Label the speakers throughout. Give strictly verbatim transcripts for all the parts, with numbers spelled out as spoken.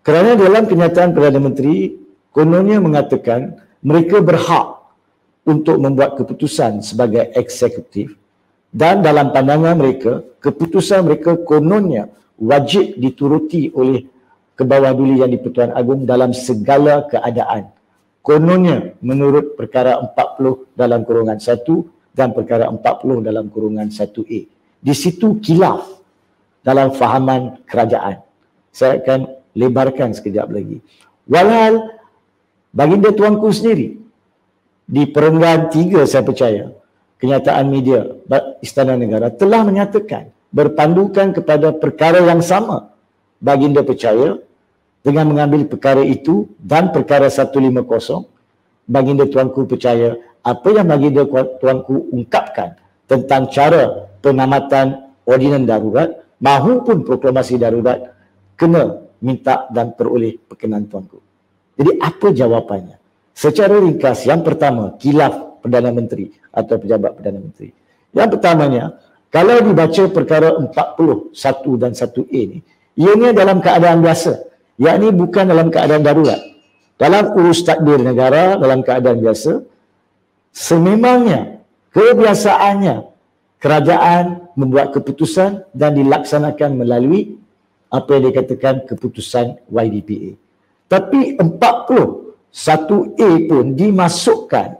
Speaker 1: Kerana dalam kenyataan Perdana Menteri kononnya mengatakan mereka berhak untuk membuat keputusan sebagai eksekutif, dan dalam pandangan mereka, keputusan mereka kononnya wajib dituruti oleh Kebawah Duli Yang di-Pertuan Agong dalam segala keadaan. Kononnya menurut perkara empat puluh dalam kurungan satu dan perkara empat puluh dalam kurungan satu A. Di situ kilaf dalam fahaman kerajaan. Saya akan lebarkan sekejap lagi. Walhal baginda tuanku sendiri di perenggan tiga, saya percaya, kenyataan media Istana Negara telah menyatakan berpandukan kepada perkara yang sama. Baginda percaya dengan mengambil perkara itu dan perkara seratus lima puluh, baginda tuanku percaya apa yang baginda tuanku ungkapkan tentang cara pengamatan ordinan darurat mahupun proklamasi darurat kena minta dan peroleh perkenan tuanku. Jadi apa jawapannya? Secara ringkas, yang pertama, kilaf Perdana Menteri atau pejabat Perdana Menteri. Yang pertamanya, kalau dibaca perkara empat puluh satu dan satu A ni, ianya dalam keadaan biasa, yakni bukan dalam keadaan darurat. Dalam urus takdir negara, dalam keadaan biasa, sememangnya, kebiasaannya, kerajaan membuat keputusan dan dilaksanakan melalui apa yang dikatakan keputusan Y D P A. Tapi empat puluh satu A pun dimasukkan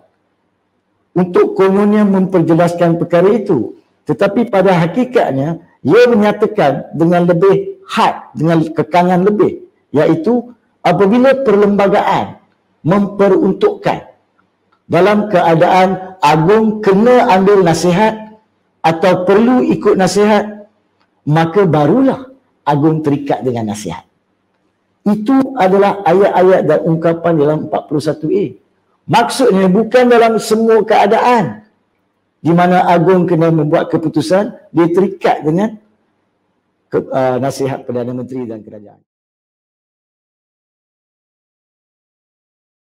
Speaker 1: untuk kononnya memperjelaskan perkara itu. Tetapi pada hakikatnya, ia menyatakan dengan lebih had, dengan kekangan lebih, iaitu apabila perlembagaan memperuntukkan dalam keadaan Agong kena ambil nasihat atau perlu ikut nasihat, maka barulah Agong terikat dengan nasihat. Itu adalah ayat-ayat dan ungkapan dalam empat puluh satu A. Maksudnya bukan dalam semua keadaan di mana Agong kena membuat keputusan, dia terikat dengan ke, uh, nasihat Perdana Menteri dan kerajaan.